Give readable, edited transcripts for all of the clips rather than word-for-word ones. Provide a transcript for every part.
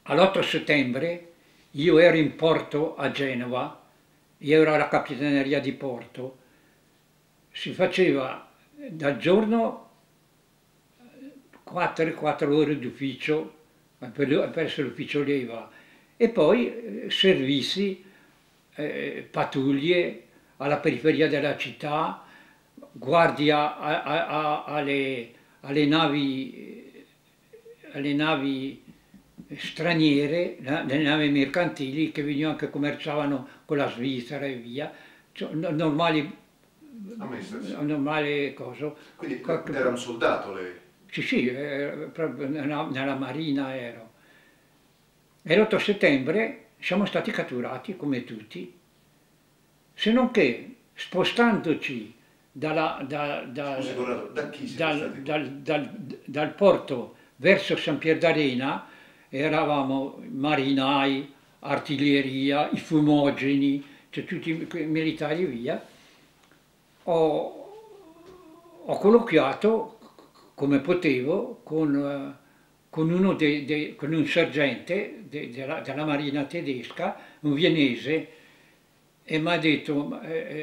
all'8 settembre io ero in porto a Genova, io ero alla Capitaneria di Porto, si faceva dal giorno 4 ore di ufficio per essere ufficio leva e poi servizi, pattuglie alla periferia della città, guardia alle navi straniere, le navi mercantili che venivano, che commerciavano con la Svizzera e via, cioè, normali, Amministrazione. normale cosa. Quindi era un soldato lei? Sì, sì, proprio nella marina ero. E l'8 settembre siamo stati catturati come tutti, se non che spostandoci Scusi Corrado, da chi siete stati? dal porto verso San Pierdarena, eravamo marinai, artiglieria, i fumogeni, cioè tutti i militari via, ho colloquiato come potevo con con un sergente della marina tedesca, un viennese, e mi ha detto,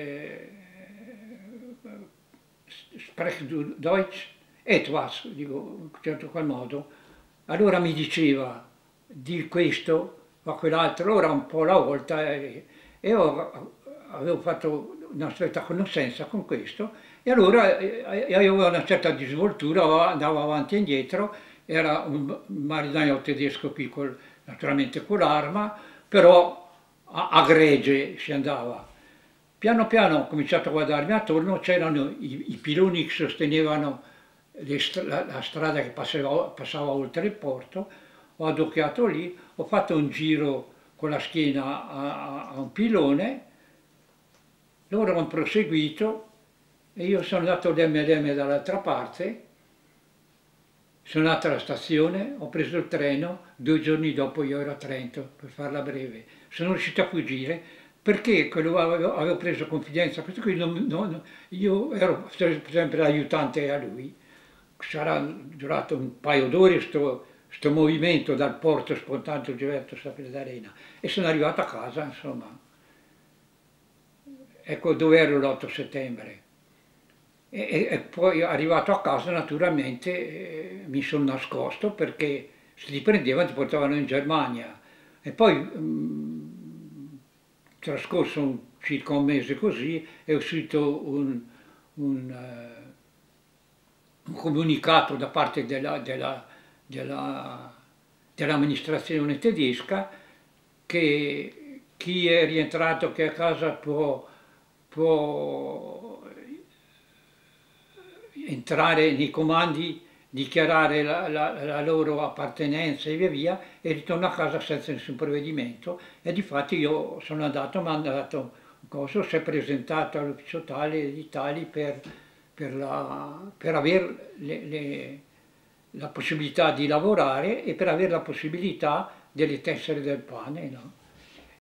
sprech du Deutsch? Etwas, dico in un certo qual modo. Allora mi diceva di questo, ma quell'altro, ora un po' alla volta, e avevo fatto una stretta conoscenza con questo, e allora io avevo una certa disinvoltura, andavo avanti e indietro, era un marinaio tedesco piccolo, naturalmente con l'arma, però a gregge si andava. Piano piano ho cominciato a guardarmi attorno, c'erano i piloni che sostenevano la strada che passava oltre il porto, ho adocchiato lì, ho fatto un giro con la schiena a un pilone, loro hanno proseguito e io sono andato all'MLM dall'altra parte, sono andato alla stazione, ho preso il treno, 2 giorni dopo io ero a Trento, per farla breve. Sono riuscito a fuggire perché avevo preso confidenza, questo qui io ero sempre aiutante a lui, sarà durato un paio d'ore sto movimento dal porto spontaneo Gioberto Sapere d'Arena e sono arrivato a casa, insomma. Ecco dove ero l'8 settembre. E poi arrivato a casa naturalmente mi sono nascosto perché se ti prendevano ti portavano in Germania. E poi trascorso circa un mese così è uscito un, eh, un comunicato da parte dell'amministrazione tedesca che chi è rientrato che a casa può entrare nei comandi, dichiarare la loro appartenenza e via via e ritorno a casa senza nessun provvedimento e difatti io sono andato, mi hanno dato un coso, si è presentato all'ufficio tale di tali per avere la possibilità di lavorare e per avere la possibilità delle tessere del pane, no?